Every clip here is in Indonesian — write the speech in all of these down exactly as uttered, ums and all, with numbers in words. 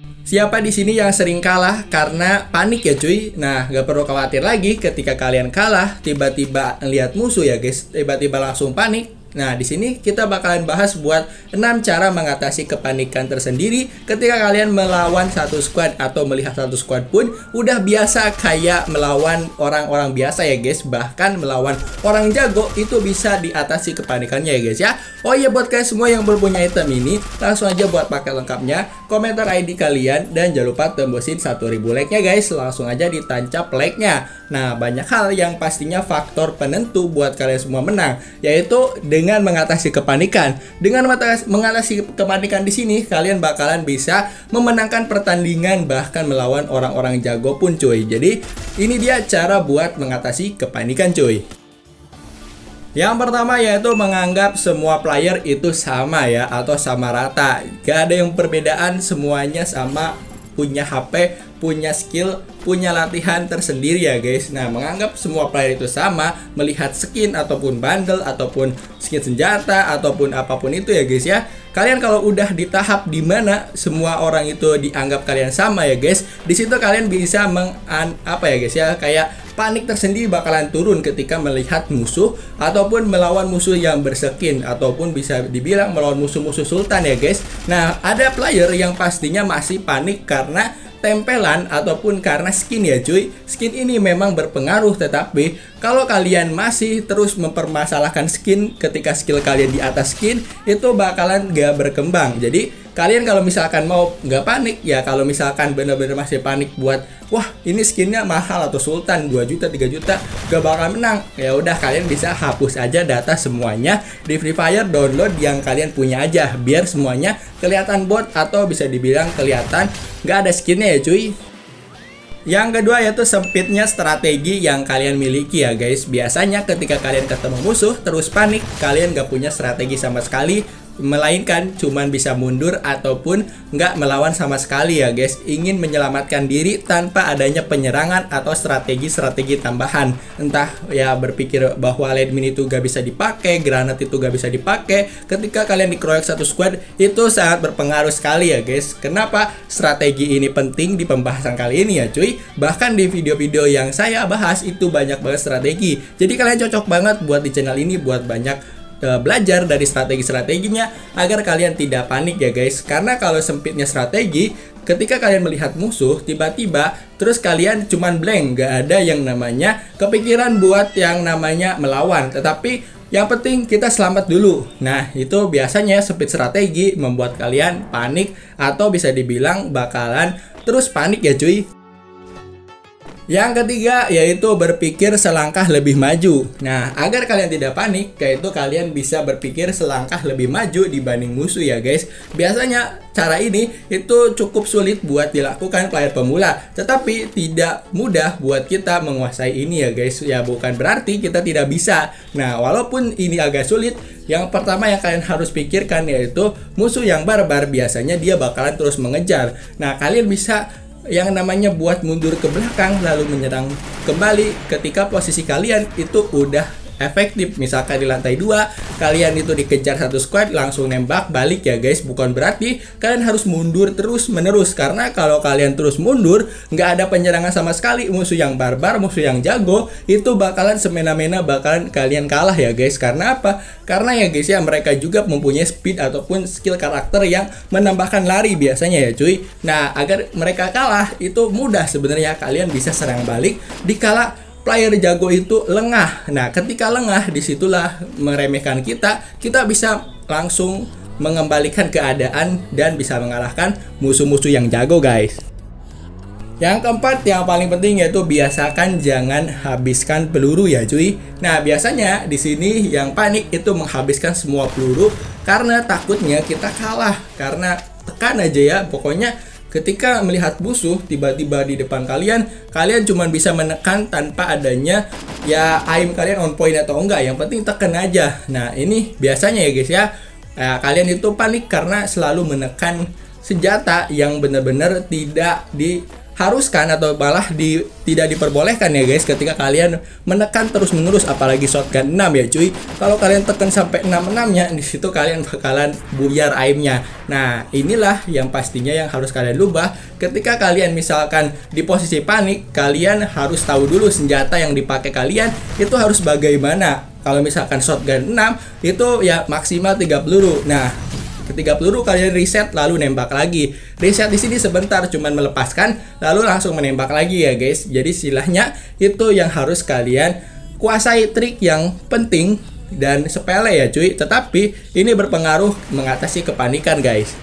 Siapa di sini yang sering kalah karena panik ya cuy? Nah, gak perlu khawatir lagi ketika kalian kalah, tiba-tiba lihat musuh ya guys, tiba-tiba langsung panik. Nah, di sini kita bakalan bahas buat enam cara mengatasi kepanikan tersendiri ketika kalian melawan satu squad atau melihat satu squad pun udah biasa kayak melawan orang-orang biasa ya guys. Bahkan melawan orang jago itu bisa diatasi kepanikannya ya guys ya. Oh iya, buat kalian semua yang berpunya item ini, langsung aja buat pakai lengkapnya, komentar I D kalian dan jangan lupa tembusin satu ribu like-nya guys. Langsung aja ditancap like-nya. Nah, banyak hal yang pastinya faktor penentu buat kalian semua menang, yaitu dengan mengatasi kepanikan. Dengan mengatasi kepanikan di sini, kalian bakalan bisa memenangkan pertandingan bahkan melawan orang-orang jago pun cuy. Jadi, ini dia cara buat mengatasi kepanikan cuy. Yang pertama yaitu menganggap semua player itu sama ya, atau sama rata. Gak ada yang perbedaan, semuanya sama, punya H P, punya skill, punya latihan tersendiri ya guys. Nah, menganggap semua player itu sama, melihat skin ataupun bundle ataupun skin senjata ataupun apapun itu ya guys ya. Kalian kalau udah di tahap dimana semua orang itu dianggap kalian sama ya guys, di situ kalian bisa meng apa ya guys ya, kayak panik tersendiri bakalan turun ketika melihat musuh ataupun melawan musuh yang berskin ataupun bisa dibilang melawan musuh-musuh sultan ya guys. Nah, ada player yang pastinya masih panik karena tempelan ataupun karena skin ya cuy. Skin ini memang berpengaruh, tetapi kalau kalian masih terus mempermasalahkan skin ketika skill kalian di atas skin, itu bakalan gak berkembang. Jadi kalian kalau misalkan mau nggak panik ya, kalau misalkan bener-bener masih panik buat wah ini skinnya mahal atau sultan dua juta tiga juta gak bakal menang, ya udah kalian bisa hapus aja data semuanya di Free Fire, download yang kalian punya aja biar semuanya kelihatan bot atau bisa dibilang kelihatan nggak ada skinnya ya cuy. Yang kedua yaitu sempitnya strategi yang kalian miliki ya guys. Biasanya ketika kalian ketemu musuh terus panik, kalian gak punya strategi sama sekali, melainkan cuman bisa mundur ataupun nggak melawan sama sekali ya guys. Ingin menyelamatkan diri tanpa adanya penyerangan atau strategi-strategi tambahan. Entah ya berpikir bahwa landmine itu gak bisa dipakai, granat itu gak bisa dipakai. Ketika kalian dikeroyok satu squad, itu sangat berpengaruh sekali ya guys. Kenapa strategi ini penting di pembahasan kali ini ya cuy? Bahkan di video-video yang saya bahas itu banyak banget strategi. Jadi kalian cocok banget buat di channel ini buat banyak belajar dari strategi-strateginya agar kalian tidak panik ya guys. Karena kalau sempitnya strategi, ketika kalian melihat musuh tiba-tiba terus kalian cuman blank, gak ada yang namanya kepikiran buat yang namanya melawan, tetapi yang penting kita selamat dulu. Nah, itu biasanya sempit strategi membuat kalian panik atau bisa dibilang bakalan terus panik ya cuy. Yang ketiga yaitu berpikir selangkah lebih maju. Nah, agar kalian tidak panik, yaitu kalian bisa berpikir selangkah lebih maju dibanding musuh ya guys. Biasanya cara ini itu cukup sulit buat dilakukan player pemula, tetapi tidak mudah buat kita menguasai ini ya guys. Ya bukan berarti kita tidak bisa. Nah, walaupun ini agak sulit, yang pertama yang kalian harus pikirkan yaitu musuh yang barbar biasanya dia bakalan terus mengejar. Nah, kalian bisa yang namanya buat mundur ke belakang lalu menyerang kembali ketika posisi kalian itu udah efektif. Misalkan di lantai dua kalian itu dikejar satu squad langsung nembak balik ya guys. Bukan berarti kalian harus mundur terus menerus, karena kalau kalian terus mundur nggak ada penyerangan sama sekali, musuh yang barbar, musuh yang jago itu bakalan semena-mena bakalan kalian kalah ya guys. Karena apa? Karena ya guys ya, mereka juga mempunyai speed ataupun skill karakter yang menambahkan lari biasanya ya cuy. Nah, agar mereka kalah itu mudah sebenarnya, kalian bisa serang balik dikala player jago itu lengah. Nah, ketika lengah disitulah meremehkan kita, kita bisa langsung mengembalikan keadaan dan bisa mengalahkan musuh-musuh yang jago guys. Yang keempat yang paling penting yaitu biasakan jangan habiskan peluru ya cuy. Nah, biasanya di sini yang panik itu menghabiskan semua peluru karena takutnya kita kalah, karena tekan aja ya. Pokoknya ketika melihat musuh tiba-tiba di depan kalian, kalian cuma bisa menekan tanpa adanya ya aim kalian on point atau enggak, yang penting tekan aja. Nah, ini biasanya ya guys ya, nah, kalian itu panik karena selalu menekan senjata yang benar-benar tidak di diharuskan atau malah di, tidak diperbolehkan ya guys ketika kalian menekan terus menerus, apalagi shotgun enam ya cuy. Kalau kalian tekan sampai enam enam-nya, di situ kalian bakalan buyar aimnya. Nah, inilah yang pastinya yang harus kalian ubah. Ketika kalian misalkan di posisi panik, kalian harus tahu dulu senjata yang dipakai kalian itu harus bagaimana. Kalau misalkan shotgun enam itu ya maksimal tiga peluru. Nah, ketika peluru kalian reset lalu nembak lagi. Reset di sini sebentar, cuman melepaskan lalu langsung menembak lagi ya guys. Jadi istilahnya itu yang harus kalian kuasai, trik yang penting dan sepele ya cuy, tetapi ini berpengaruh mengatasi kepanikan guys.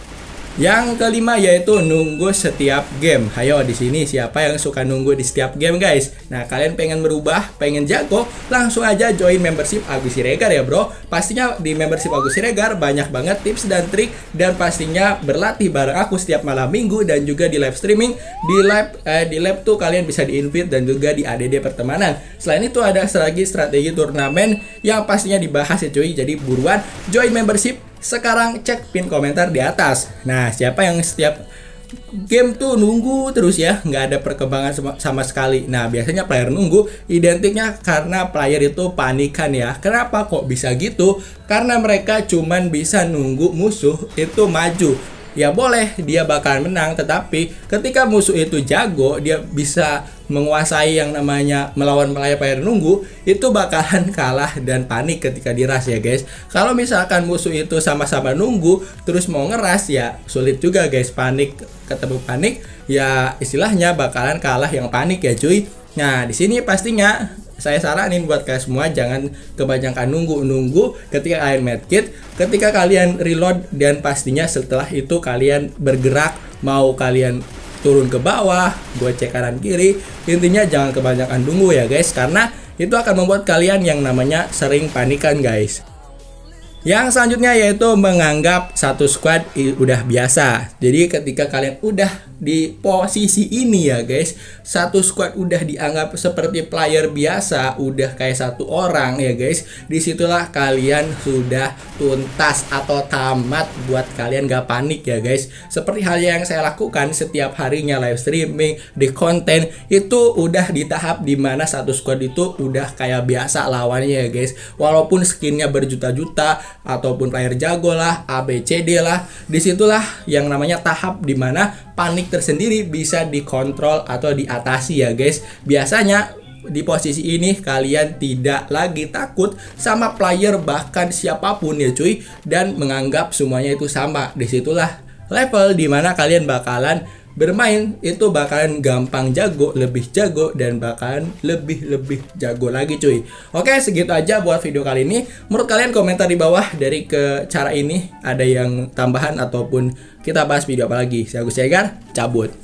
Yang kelima yaitu nunggu setiap game. Ayo di sini siapa yang suka nunggu di setiap game guys? Nah, kalian pengen berubah, pengen jago, langsung aja join membership Agus Siregar ya bro. Pastinya di membership Agus Siregar banyak banget tips dan trik, dan pastinya berlatih bareng aku setiap malam minggu dan juga di live streaming. Di live eh, di live tuh kalian bisa di-invite dan juga di A D D pertemanan. Selain itu ada lagi strategi turnamen yang pastinya dibahas ya cuy. Jadi buruan join membership sekarang, cek pin komentar di atas. Nah, siapa yang setiap game tuh nunggu terus ya, nggak ada perkembangan sama, sama sekali. Nah, biasanya player nunggu identiknya karena player itu panikan ya. Kenapa kok bisa gitu? Karena mereka cuman bisa nunggu musuh itu maju. Ya boleh dia bakalan menang, tetapi ketika musuh itu jago, dia bisa menguasai yang namanya melawan player nunggu, itu bakalan kalah dan panik ketika diras ya guys. Kalau misalkan musuh itu sama-sama nunggu terus mau ngeras, ya sulit juga guys. Panik ketemu panik, ya istilahnya bakalan kalah yang panik ya cuy. Nah, di sini pastinya saya saranin buat kalian semua jangan kebanyakan nunggu-nunggu ketika kalian medkit, ketika kalian reload, dan pastinya setelah itu kalian bergerak, mau kalian turun ke bawah, gue cek kanan kiri, intinya jangan kebanyakan nunggu ya guys, karena itu akan membuat kalian yang namanya sering panikan guys. Yang selanjutnya yaitu menganggap satu squad udah biasa. Jadi ketika kalian udah di posisi ini ya guys, satu squad udah dianggap seperti player biasa, udah kayak satu orang ya guys, disitulah kalian sudah tuntas atau tamat buat kalian gak panik ya guys. Seperti hal yang saya lakukan setiap harinya live streaming di konten, itu udah di tahap dimana satu squad itu udah kayak biasa lawannya ya guys. Walaupun skinnya berjuta-juta ataupun player jago lah, A B C D lah, disitulah yang namanya tahap dimana panik tersendiri bisa dikontrol atau diatasi ya guys. Biasanya di posisi ini kalian tidak lagi takut sama player bahkan siapapun ya cuy, dan menganggap semuanya itu sama. Disitulah level dimana kalian bakalan bermain itu bakalan gampang jago, lebih jago, dan bakalan lebih-lebih jago lagi cuy. Oke, segitu aja buat video kali ini. Menurut kalian komentar di bawah dari ke cara ini ada yang tambahan ataupun kita bahas video apa lagi. Saya Agus Siregar, cabut.